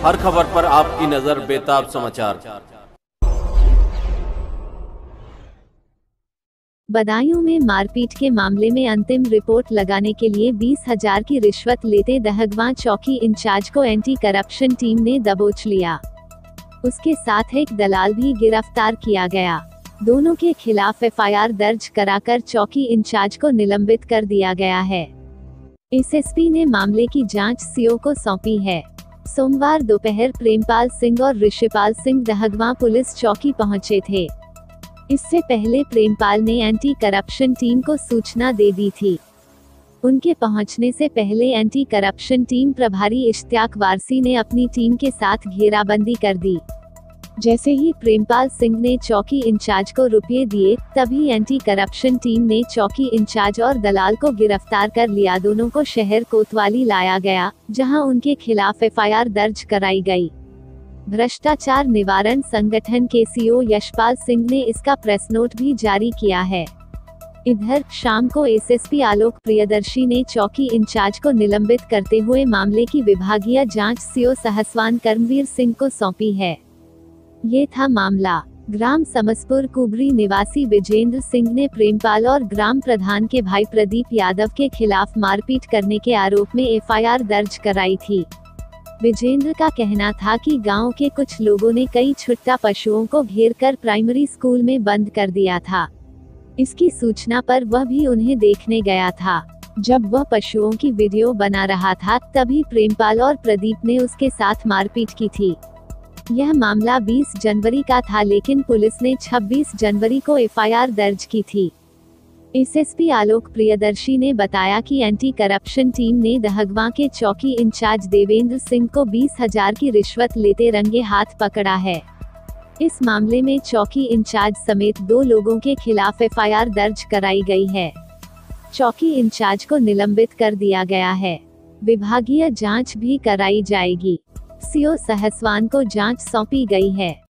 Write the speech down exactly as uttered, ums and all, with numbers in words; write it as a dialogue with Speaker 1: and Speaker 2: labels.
Speaker 1: हर खबर पर आपकी नजर बेताब समाचार।
Speaker 2: बदायूं में मारपीट के मामले में अंतिम रिपोर्ट लगाने के लिए बीस हजार की रिश्वत लेते दहगवां चौकी इंचार्ज को एंटी करप्शन टीम ने दबोच लिया। उसके साथ एक दलाल भी गिरफ्तार किया गया। दोनों के खिलाफ एफ आई आर दर्ज कराकर चौकी इंचार्ज को निलंबित कर दिया गया है। एस एस पी ने मामले की जांच सी ओ को सौंपी है। सोमवार दोपहर प्रेमपाल सिंह और ऋषिपाल सिंह दहगवां पुलिस चौकी पहुंचे थे। इससे पहले प्रेमपाल ने एंटी करप्शन टीम को सूचना दे दी थी। उनके पहुंचने से पहले एंटी करप्शन टीम प्रभारी इश्तियाक वारसी ने अपनी टीम के साथ घेराबंदी कर दी। जैसे ही प्रेमपाल सिंह ने चौकी इंचार्ज को रुपये दिए, तभी एंटी करप्शन टीम ने चौकी इंचार्ज और दलाल को गिरफ्तार कर लिया। दोनों को शहर कोतवाली लाया गया, जहां उनके खिलाफ एफ आई आर दर्ज कराई गई। भ्रष्टाचार निवारण संगठन के सी ओ यशपाल सिंह ने इसका प्रेस नोट भी जारी किया है। इधर शाम को S S P Alok Priyadarshi ने चौकी इंचार्ज को निलंबित करते हुए मामले की विभागीय जांच सी ओ सहसवान कर्मवीर सिंह को सौंपी है। ये था मामला। ग्राम समसपुर कुबरी निवासी विजेंद्र सिंह ने प्रेमपाल और ग्राम प्रधान के भाई प्रदीप यादव के खिलाफ मारपीट करने के आरोप में एफ आई आर दर्ज कराई थी। विजेंद्र का कहना था कि गांव के कुछ लोगों ने कई छुट्टा पशुओं को घेरकर प्राइमरी स्कूल में बंद कर दिया था। इसकी सूचना पर वह भी उन्हें देखने गया था। जब वह पशुओं की वीडियो बना रहा था, तभी प्रेमपाल और प्रदीप ने उसके साथ मारपीट की थी। यह मामला बीस जनवरी का था, लेकिन पुलिस ने छब्बीस जनवरी को एफ आई आर दर्ज की थी। S S P Alok Priyadarshi ने बताया कि एंटी करप्शन टीम ने दहगवां के चौकी इंचार्ज देवेंद्र सिंह को बीस हजार की रिश्वत लेते रंगे हाथ पकड़ा है। इस मामले में चौकी इंचार्ज समेत दो लोगों के खिलाफ एफ आई आर दर्ज कराई गई है। चौकी इंचार्ज को निलंबित कर दिया गया है। विभागीय जांच भी कराई जाएगी। सी ओ सहसवान को जांच सौंपी गई है।